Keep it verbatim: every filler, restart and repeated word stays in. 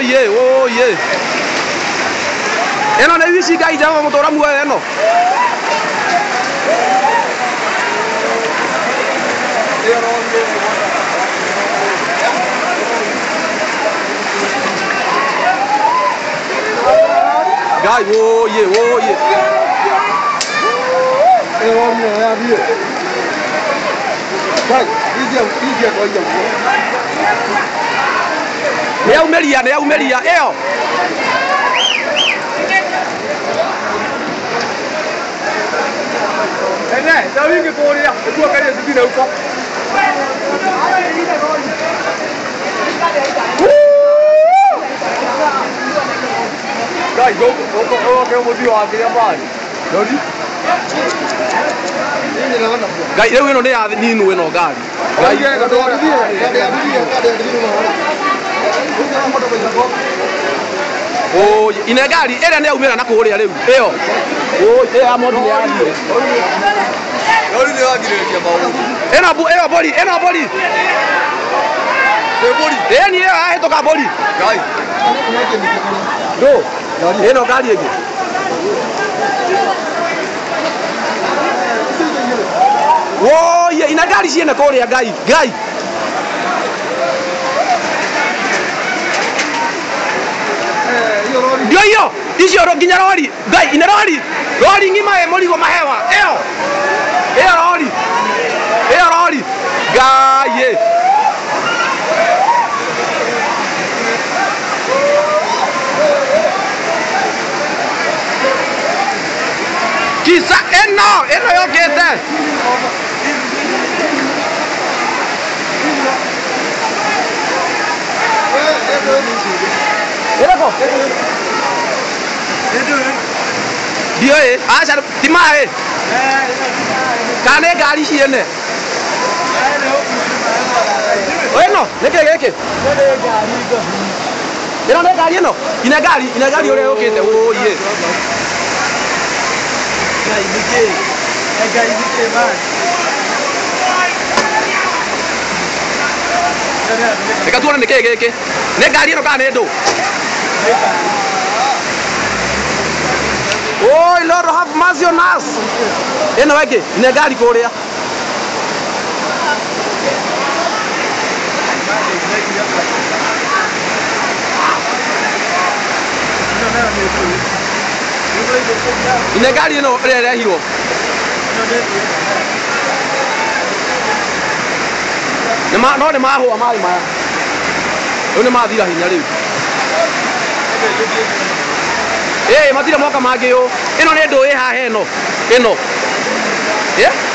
ye oh ye eno ne wici ngai jama mutora muoyo eno Guy, oh yeah, oh yeah. Eh, oh yeah, yeah, yeah. Guy, easy, easy, oh yeah. Nea umeria, nea umeria, eo. Ene, da wingi koria, etua kare zikine uko. Guy, go, go, go, go, go, dio ake ya bali. Dori. Guy, leo ino nea ninu ino gari. Guy, ga dora, ga ya budia, ga ya dino no. Oh, ina gari, era nea umera na kuria leo. Eo. Oh, e amodi ya adi. Dori ne wagire ya bawo. Ena bu, eo boli, ena boli. E boli. E ni eo ahe toka boli. Guy. Do. Eno gari ege. Oh, yeah, ina gari ciene kuria gai, gai. Ndio hiyo, icio ro nginya rori, gai, ina rori. Rori ngima e morigo mahewa. Eo. Eo rori. Eo rori. Gai. Ye. Kisa eno, eno yokete. Erako. Dio eh, acha timae. Kane gari ciene. Bueno, neke geke. Ino ne gari eno. Ina gari, ina gari ore yokete. Oh ye. Guy, dike. Guy, dike man. Eka tuone neke geke. Ne gari eno kane ndo. Oh, Lord have mercy on us. Eno weke, ina gari kuria. Ina gari eno rere hiro. Nema no ne maho amali maya. One mathira hinya riu. Eh, matira moka mangĩ yo. Ino nĩ ndũ ĩ haha ĩno. Ĩno. Eh?